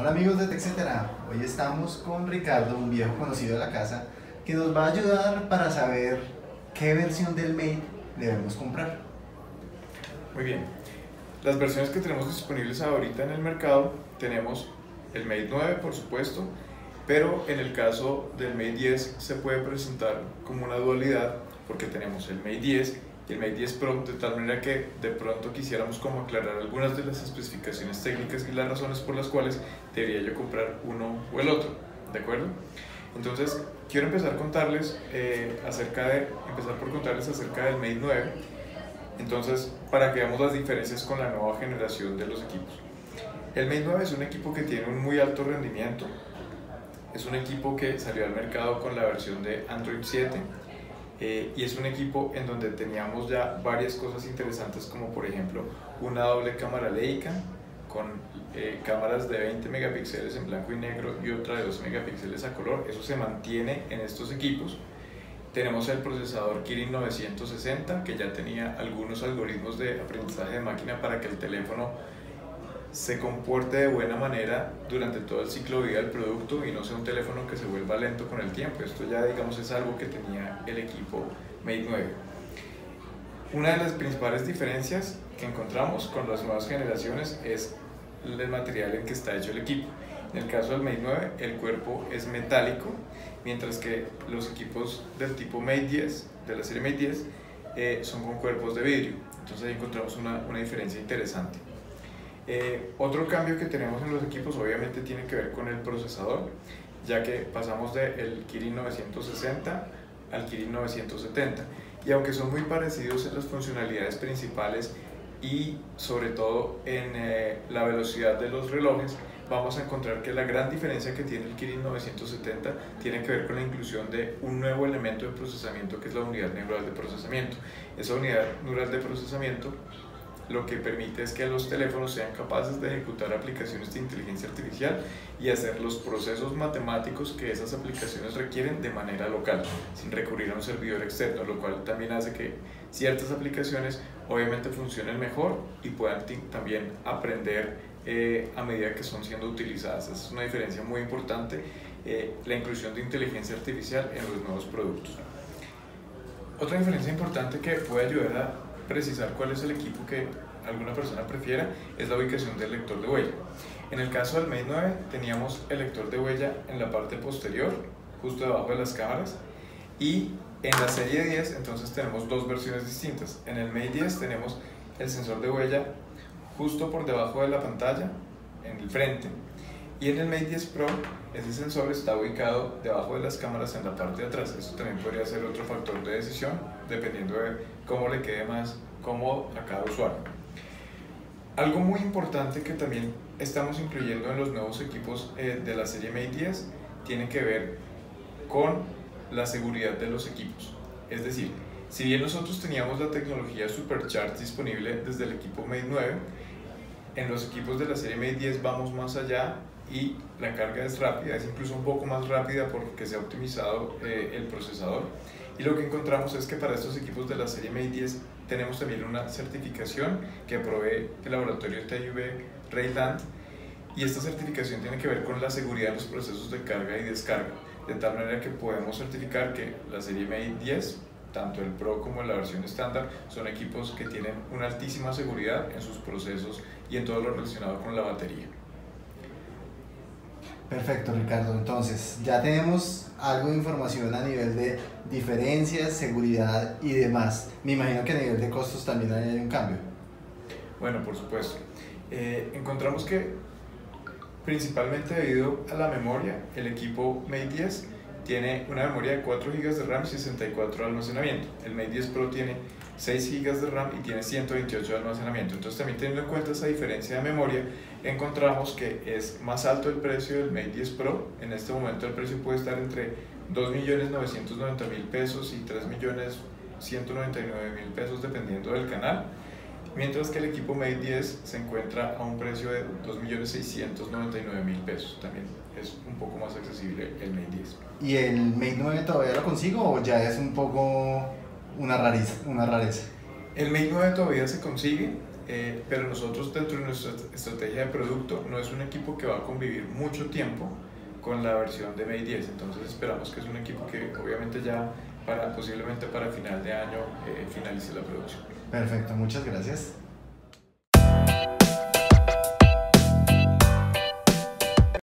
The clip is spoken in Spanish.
Hola amigos de TechCetera, hoy estamos con Ricardo, un viejo conocido de la casa, que nos va a ayudar para saber qué versión del Mate debemos comprar. Muy bien, las versiones que tenemos disponibles ahorita en el mercado, tenemos el Mate 9 por supuesto, pero en el caso del Mate 10 se puede presentar como una dualidad porque tenemos el Mate 10 y el Mate 10 Pro, de tal manera que de pronto quisiéramos como aclarar algunas de las especificaciones técnicas y las razones por las cuales debería yo comprar uno o el otro, ¿de acuerdo? Entonces quiero empezar por contarles acerca del Mate 9, entonces para que veamos las diferencias con la nueva generación de los equipos. El Mate 9 es un equipo que tiene un muy alto rendimiento, es un equipo que salió al mercado con la versión de Android 7, y es un equipo en donde teníamos ya varias cosas interesantes, como por ejemplo una doble cámara Leica con cámaras de 20 megapíxeles en blanco y negro y otra de 12 megapíxeles a color. Eso se mantiene en estos equipos. Tenemos el procesador Kirin 960, que ya tenía algunos algoritmos de aprendizaje de máquina para que el teléfono se comporte de buena manera durante todo el ciclo de vida del producto y no sea un teléfono que se vuelva lento con el tiempo. Esto ya, digamos, es algo que tenía el equipo Mate 9. Una de las principales diferencias que encontramos con las nuevas generaciones es el material en que está hecho el equipo. En el caso del Mate 9, el cuerpo es metálico, mientras que los equipos del tipo Mate 10, de la serie Mate 10, son con cuerpos de vidrio. Entonces ahí encontramos una diferencia interesante. Otro cambio que tenemos en los equipos obviamente tiene que ver con el procesador, ya que pasamos del Kirin 960 al Kirin 970, y aunque son muy parecidos en las funcionalidades principales y sobre todo en la velocidad de los relojes, vamos a encontrar que la gran diferencia que tiene el Kirin 970 tiene que ver con la inclusión de un nuevo elemento de procesamiento, que es la unidad neural de procesamiento. Esa unidad neural de procesamiento lo que permite es que los teléfonos sean capaces de ejecutar aplicaciones de inteligencia artificial y hacer los procesos matemáticos que esas aplicaciones requieren de manera local, sin recurrir a un servidor externo, lo cual también hace que ciertas aplicaciones obviamente funcionen mejor y puedan también aprender a medida que son siendo utilizadas. Esa es una diferencia muy importante, la inclusión de inteligencia artificial en los nuevos productos. Otra diferencia importante que puede ayudar a precisar cuál es el equipo que alguna persona prefiera es la ubicación del lector de huella. En el caso del Mate 9 teníamos el lector de huella en la parte posterior, justo debajo de las cámaras, y en la serie 10 entonces tenemos dos versiones distintas. En el Mate 10 tenemos el sensor de huella justo por debajo de la pantalla, en el frente, y en el Mate 10 Pro ese sensor está ubicado debajo de las cámaras en la parte de atrás. Eso también podría ser otro factor de decisión, dependiendo de cómo le quede más cómodo a cada usuario. Algo muy importante que también estamos incluyendo en los nuevos equipos de la serie Mate 10 tiene que ver con la seguridad de los equipos. Es decir, si bien nosotros teníamos la tecnología Supercharge disponible desde el equipo Mate 9, en los equipos de la serie Mate 10 vamos más allá y la carga es rápida, es incluso un poco más rápida porque se ha optimizado el procesador. Y lo que encontramos es que para estos equipos de la serie Mate 10 tenemos también una certificación que provee el laboratorio TÜV Rheinland, y esta certificación tiene que ver con la seguridad de los procesos de carga y descarga, de tal manera que podemos certificar que la serie Mate 10, tanto el Pro como la versión estándar, son equipos que tienen una altísima seguridad en sus procesos y en todo lo relacionado con la batería. Perfecto, Ricardo. Entonces, ya tenemos algo de información a nivel de diferencias, seguridad y demás. Me imagino que a nivel de costos también hay un cambio. Bueno, por supuesto. Encontramos que principalmente debido a la memoria, el equipo Mate 10 tiene una memoria de 4 GB de RAM y 64 de almacenamiento. El Mate 10 Pro tiene 6 GB de RAM y tiene 128 de almacenamiento. Entonces, también teniendo en cuenta esa diferencia de memoria, encontramos que es más alto el precio del Mate 10 Pro. En este momento el precio puede estar entre 2.990.000 pesos y 3.199.000 pesos dependiendo del canal, mientras que el equipo Mate 10 se encuentra a un precio de 2.699.000 pesos. También es un poco más accesible el Mate 10. ¿Y el Mate 9 todavía lo consigo o ya es un poco una rareza? El Mate 9 todavía se consigue, pero nosotros dentro de nuestra estrategia de producto no es un equipo que va a convivir mucho tiempo con la versión de Mate 10, entonces esperamos que es un equipo que obviamente ya posiblemente para final de año finalice la producción. Perfecto, muchas gracias.